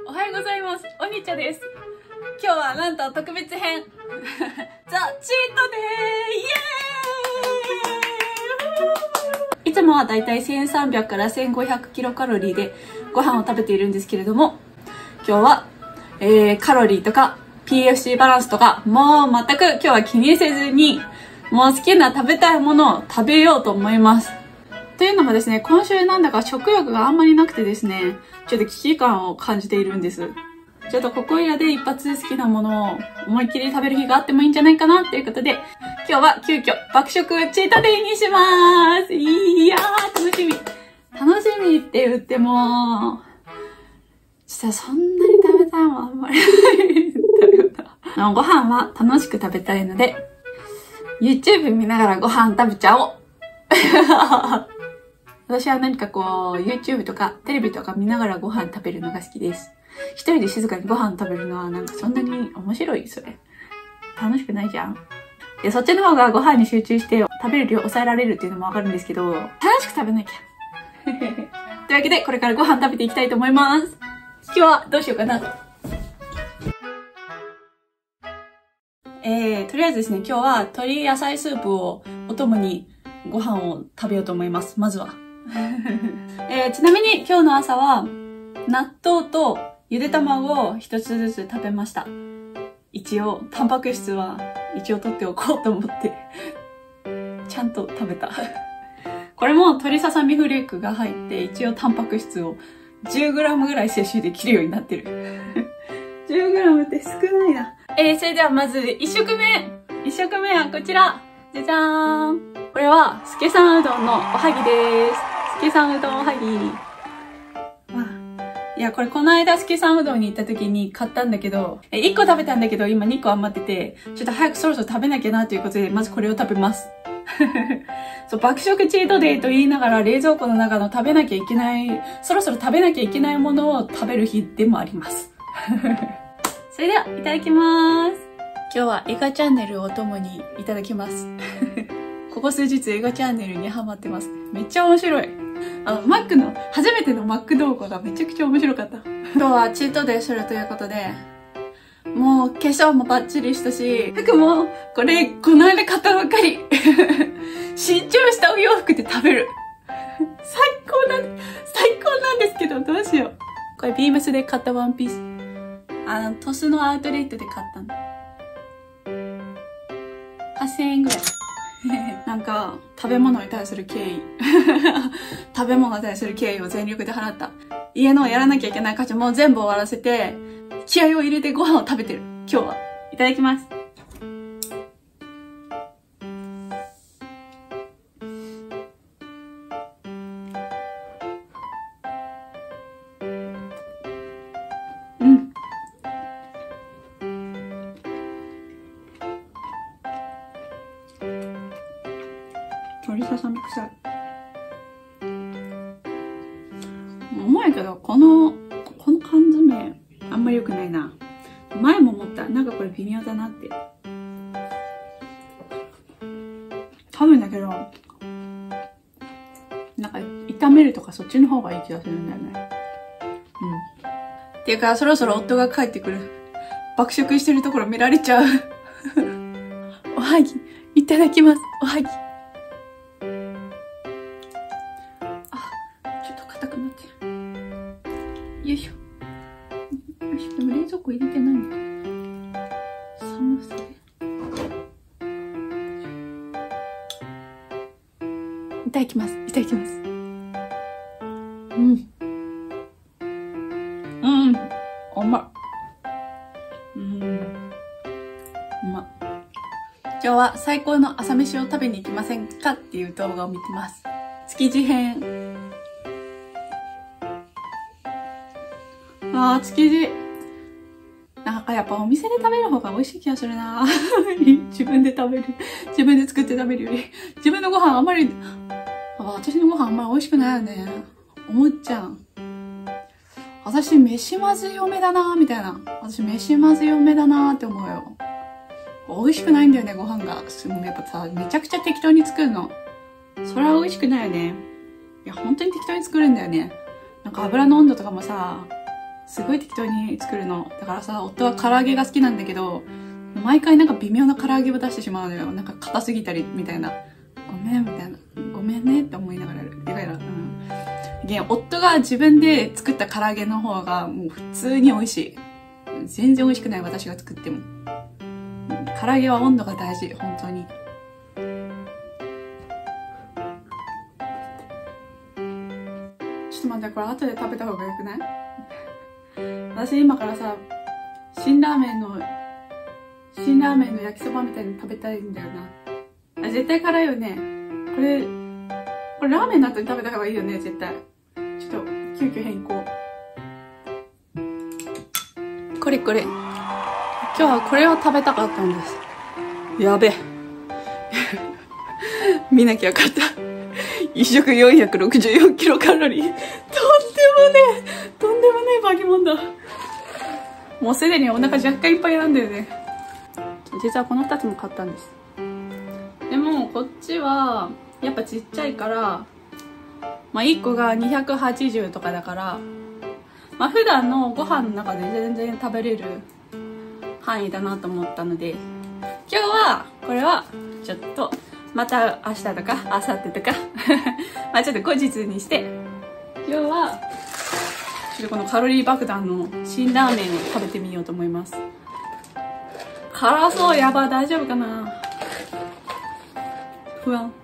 おはようございます。おにちゃです。今日はなんと特別編ザ・チートデー、イエーイ。いつもはだいたい1300から1500キロカロリーでご飯を食べているんですけれども、今日は、カロリーとか PFC バランスとかもう全く今日は気にせずに、もう好きな食べたいものを食べようと思います。というのもですね、今週なんだか食欲があんまりなくてですね、ちょっと危機感を感じているんです。ちょっとここいらで一発好きなものを思いっきり食べる日があってもいいんじゃないかなっていうことで、今日は急遽爆食チートデイにしまーす。いやー、楽しみ。楽しみって言っても、実はそんなに食べたいもんあんまりないご飯は楽しく食べたいので、YouTube 見ながらご飯食べちゃおう私は何かこう、YouTube とかテレビとか見ながらご飯食べるのが好きです。一人で静かにご飯食べるのはなんかそんなに面白いそれ。楽しくないじゃん。で、そっちの方がご飯に集中して食べる量抑えられるっていうのもわかるんですけど、楽しく食べなきゃ。というわけで、これからご飯食べていきたいと思います。今日はどうしようかな。とりあえずですね、今日は鶏野菜スープをお供にご飯を食べようと思います。まずは。ちなみに今日の朝は納豆とゆで卵を一つずつ食べました。一応、タンパク質は一応取っておこうと思って、ちゃんと食べた。これも鶏ささみフレークが入って一応タンパク質を 10g ぐらい摂取できるようになってる。10g って少ないな。それではまず1食目。1食目はこちら。じゃじゃーん。これは、すけさんうどんのおはぎです。すけさんうどんおはぎ。いや、これこの間すけさんうどんに行った時に買ったんだけど、1個食べたんだけど、今2個余ってて、ちょっと早くそろそろ食べなきゃなということで、まずこれを食べます。そう、爆食チートデイと言いながら冷蔵庫の中の食べなきゃいけない、そろそろ食べなきゃいけないものを食べる日でもあります。それでは、いただきます。今日は映画チャンネルをお供にいただきます。ここ数日映画チャンネルにハマってます。めっちゃ面白い。初めてのマック動画がめちゃくちゃ面白かった。今日はチートデイするということで、もう化粧もバッチリしたし、服もこの間買ったばっかり。新調したお洋服で食べる。最高なんですけど、どうしよう。これビームスで買ったワンピース。トスのアウトレットで買ったの。8000円ぐらい。なんか、食べ物に対する敬意。食べ物に対する敬意を全力で払った。家のやらなきゃいけない家事も全部終わらせて、気合を入れてご飯を食べてる。今日は。いただきます。鶏ささみ臭い。重いけど、この缶詰、あんまり良くないな。前も思った。なんかこれ微妙だなって。多分だけど、なんか炒めるとかそっちの方がいい気がするんだよね。っていうか、そろそろ夫が帰ってくる。爆食してるところ見られちゃう。おはぎ、いただきます。おはぎ。よいしょ。よいしょ。でも冷蔵庫入れてないんだ。寒さで。いただきます。いただきます。うまい。うまい。今日は最高の朝飯を食べに行きませんかっていう動画を見てます。築地編。築地。なんかやっぱお店で食べる方が美味しい気がするな自分で作って食べるより。自分のご飯あんまり、私のご飯あんまり美味しくないよね。思っちゃう。私、飯まず嫁だなみたいな。私、飯まず嫁だなって思うよ。美味しくないんだよね、ご飯が。やっぱさ、めちゃくちゃ適当に作るの。それは美味しくないよね。いや、本当に適当に作るんだよね。なんか油の温度とかもさ、 すごい適当に作るの。だからさ、夫は唐揚げが好きなんだけど、毎回なんか微妙な唐揚げを出してしまうのよ。なんか硬すぎたりみたいな。ごめんみたいな。ごめんねって思いながらやる。イライラ。夫が自分で作った唐揚げの方がもう普通に美味しい。全然美味しくない、私が作っても。唐揚げは温度が大事、本当に。ちょっと待って、これ後で食べた方がよくない？私今からさ、辛ラーメンの焼きそばみたいに食べたいんだよな。絶対辛いよね。これラーメンの後に食べた方がいいよね、絶対。ちょっと、急遽変更。これ。今日はこれを食べたかったんです。やべえ。見なきゃよかった。1食464キロカロリー。とんでもねえ化け物だ。もうすでにお腹若干いっぱいなんだよね。実はこの2つも買ったんです。でも、こっちは、やっぱちっちゃいから、1個が280とかだから、普段のご飯の中で全然食べれる範囲だなと思ったので、今日はこれはちょっとまた明日とか明後日とかちょっと後日にして、今日はちょっとこのカロリー爆弾の辛ラーメンを食べてみようと思います。辛そう。やばい、大丈夫かな、不安。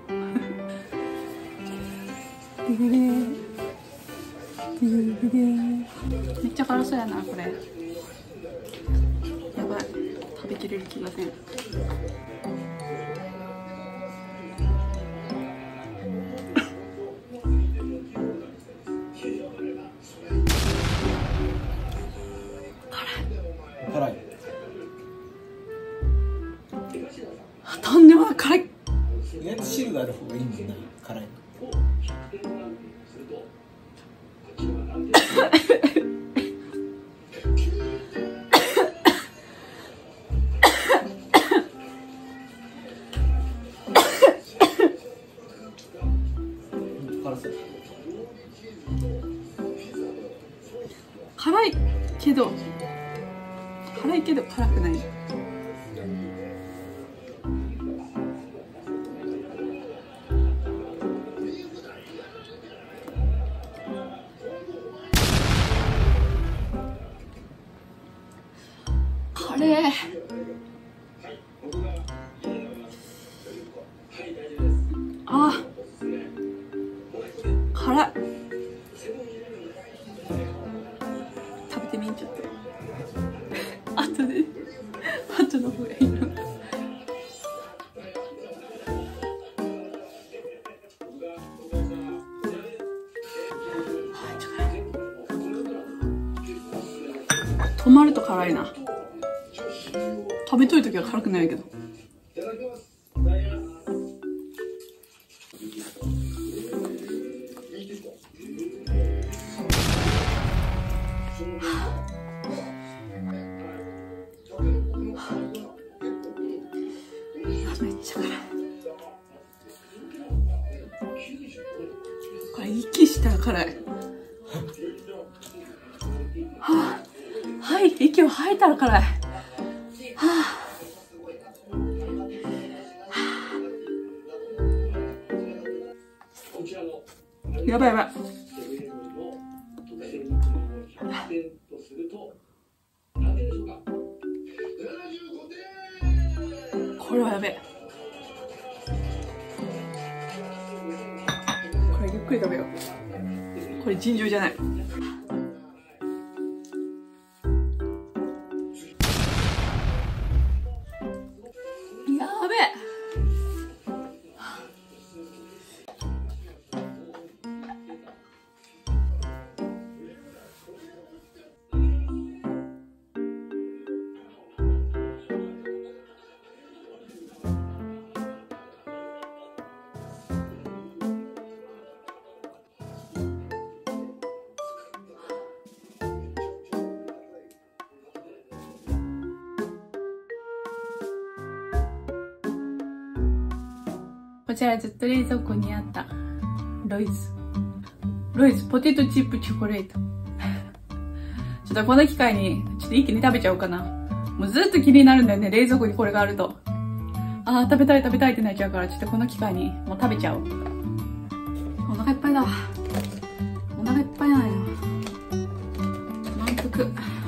めっちゃ辛そうやな、これ。やばい、食べきれる気がせん。 辛い。 とんでもない辛い。 意外と汁がある方がいいもんな、辛いの。 辛いけど辛くない。辛い。食べてみんちゃって。後の方がいいな。止まると辛いな。食べといた時は辛くないけど。めっちゃ辛い。これ息したら辛い。はい、息を吐いたら辛い。やばいやばい。これはやべえ。これゆっくり食べよう。これ尋常じゃない。やべえ。こちらずっと冷蔵庫にあったロイズポテトチップチョコレート。 ちょっとこの機会に、ちょっと一気に食べちゃおうかな。もうずっと気になるんだよね、冷蔵庫にこれがあると。あー、食べたいってなっちゃうから、ちょっとこの機会にもう食べちゃおう。お腹いっぱいだわ。お腹いっぱいなんよ。満腹。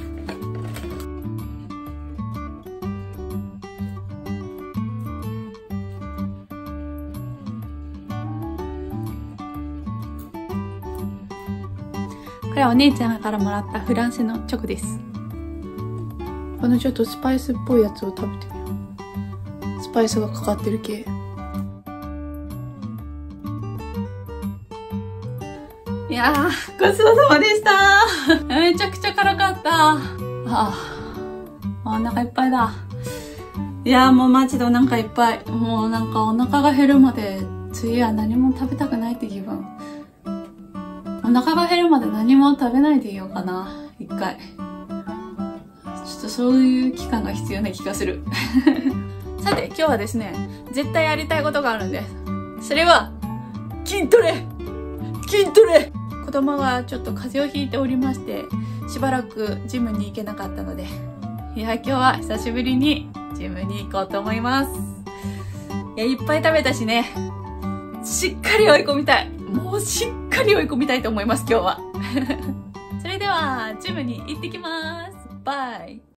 これはお姉ちゃんからもらったフランスのチョコです。このちょっとスパイスっぽいやつを食べてみよう。スパイスがかかってる系。いやー、ごちそうさまでしたー。めちゃくちゃ辛かった。お腹いっぱいだ。いやー、もうマジでお腹いっぱい。もうなんかお腹が減るまで次は何も食べたくないって気分。お腹が減るまで何も食べないでいようかな、一回。ちょっとそういう期間が必要な気がする。さて、今日はですね、絶対やりたいことがあるんです。それは、筋トレ。子供がちょっと風邪をひいておりまして、しばらくジムに行けなかったので、いや、今日は久しぶりにジムに行こうと思います。いや、いっぱい食べたしね、しっかり追い込みたい。もうしっかり追い込みたいと思います、今日は。それでは、ジムに行ってきます。バイ。